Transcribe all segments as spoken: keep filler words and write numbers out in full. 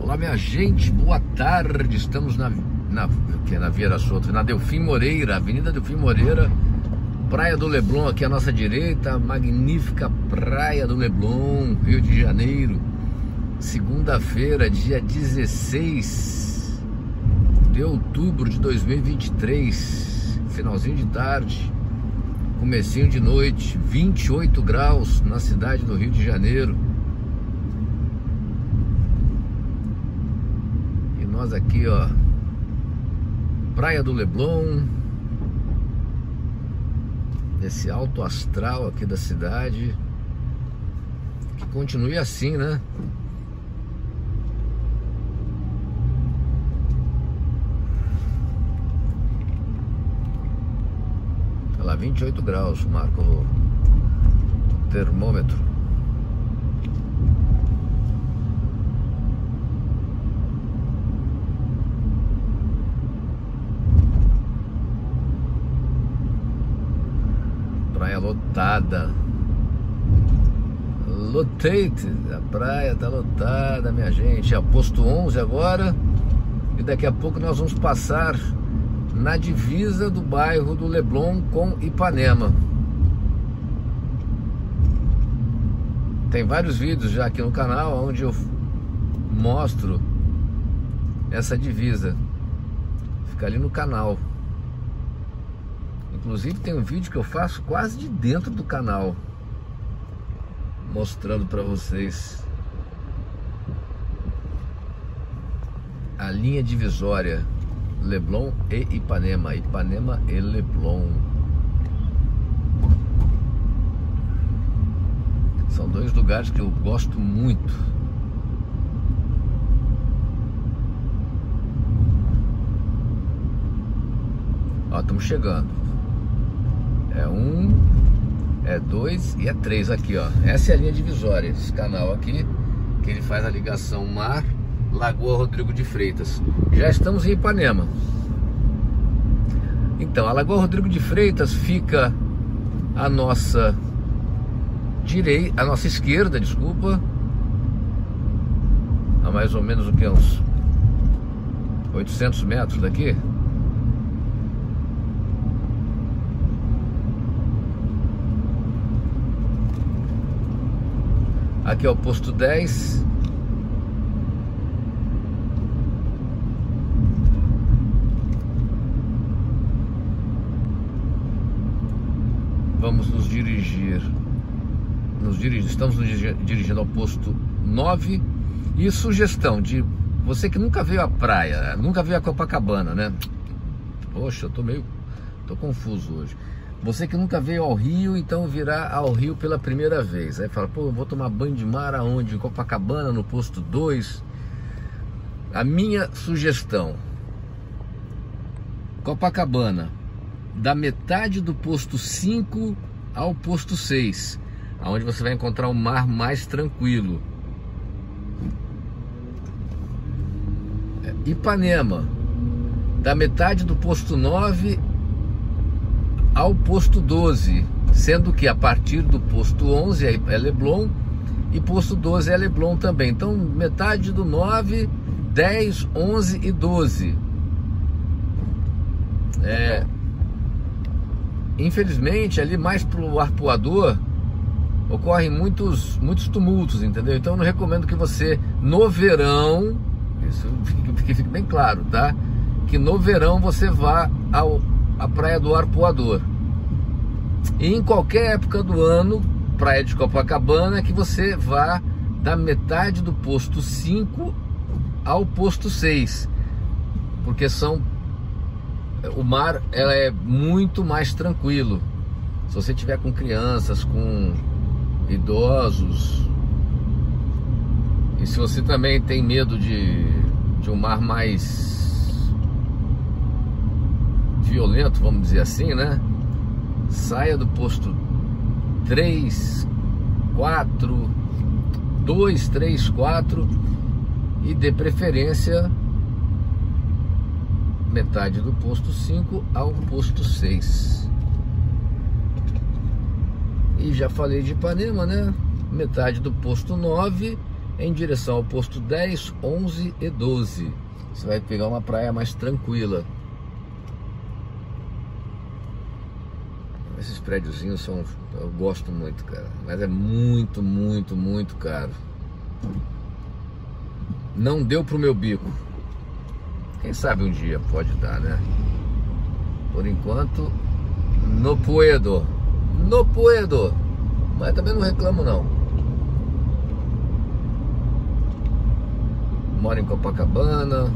Olá, minha gente, boa tarde. Estamos na, na, que é na Vieira Soto, na Delfim Moreira, Avenida Delfim Moreira, Praia do Leblon aqui à nossa direita, magnífica Praia do Leblon, Rio de Janeiro. Segunda-feira, dia dezesseis de outubro de dois mil e vinte e três, finalzinho de tarde, comecinho de noite, vinte e oito graus na cidade do Rio de Janeiro. E nós aqui, ó, Praia do Leblon, esse alto astral aqui da cidade, que continue assim, né? Olha lá, vinte e oito graus, marca o termômetro. Praia lotada, lotated, a praia tá lotada, minha gente. É o posto onze agora, e daqui a pouco nós vamos passar na divisa do bairro do Leblon com Ipanema. Tem vários vídeos já aqui no canal onde eu mostro essa divisa, fica ali no canal. Inclusive tem um vídeo que eu faço quase de dentro do canal, mostrando para vocês a linha divisória Leblon e Ipanema, Ipanema e Leblon. São dois lugares que eu gosto muito. Ó, estamos chegando. É um, é dois e é três aqui, ó. Essa é a linha divisória, esse canal aqui, que ele faz a ligação mar, Lagoa Rodrigo de Freitas. Já estamos em Ipanema. Então, a Lagoa Rodrigo de Freitas fica à nossa direita, à nossa esquerda, desculpa, a mais ou menos o que, uns oitocentos metros daqui. Aqui é o posto dez. Vamos nos dirigir, nos dirigir, estamos nos dirigindo ao posto nove. E sugestão de você que nunca veio à praia, nunca veio a Copacabana, né? Poxa, eu tô meio, tô confuso hoje. Você que nunca veio ao Rio, então virá ao Rio pela primeira vez. Aí fala, pô, eu vou tomar banho de mar aonde? Em Copacabana, no posto dois. A minha sugestão: Copacabana, da metade do posto cinco ao posto seis, aonde você vai encontrar um mar mais tranquilo. Ipanema, da metade do posto nove ao posto doze, sendo que a partir do posto onze é Leblon e posto doze é Leblon também. Então metade do nove, dez, onze e doze. É, infelizmente ali mais pro Arpoador ocorrem muitos, muitos tumultos, entendeu? Então eu não recomendo que você no verão, isso fique, fique bem claro, tá? Que no verão você vá ao a Praia do Arpoador. E em qualquer época do ano, Praia de Copacabana, que você vá da metade do posto cinco ao posto seis, porque são, o mar ela é muito mais tranquilo. Se você tiver com crianças, com idosos, e se você também tem medo de, de um mar mais violento, vamos dizer assim, né? Saia do posto três, quatro, dois, três, quatro e dê preferência metade do posto cinco ao posto seis. E já falei de Ipanema, né? Metade do posto nove em direção ao posto dez, onze e doze. Você vai pegar uma praia mais tranquila. Esses prédiozinhos são, eu gosto muito, cara, mas é muito, muito, muito caro. Não deu pro meu bico. Quem sabe um dia pode dar, né? Por enquanto, no puedo. No puedo. Mas também não reclamo, não. Moro em Copacabana,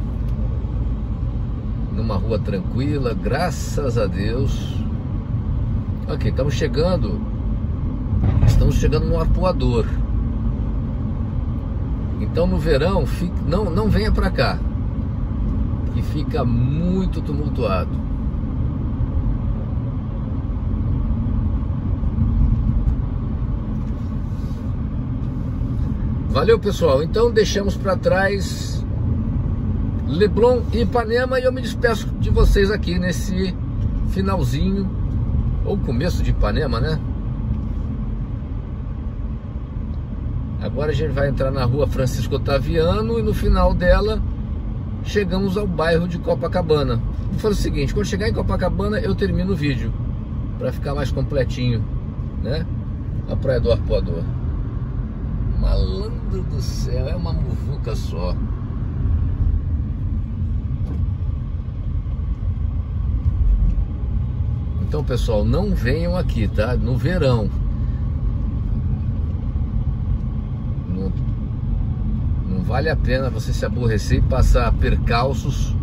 numa rua tranquila, graças a Deus. Ok, estamos chegando. Estamos chegando no Arpoador. Então no verão, fica, não, não venha pra cá, que fica muito tumultuado. Valeu, pessoal. Então deixamos para trás Leblon e Ipanema e eu me despeço de vocês aqui nesse finalzinho, ou começo de Ipanema, né? Agora a gente vai entrar na rua Francisco Otaviano e no final dela chegamos ao bairro de Copacabana. Vou fazer o seguinte, quando chegar em Copacabana eu termino o vídeo para ficar mais completinho, né? A Praia do Arpoador. Malandro do céu, é uma muvuca só. Então, pessoal, não venham aqui, tá? No verão. Não, não vale a pena você se aborrecer e passar percalços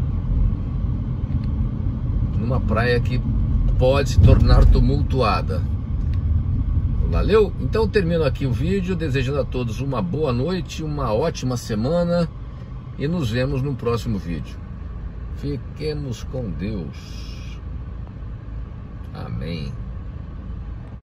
numa praia que pode se tornar tumultuada. Valeu? Então termino aqui o vídeo, desejando a todos uma boa noite, uma ótima semana e nos vemos no próximo vídeo. Fiquemos com Deus. Amém.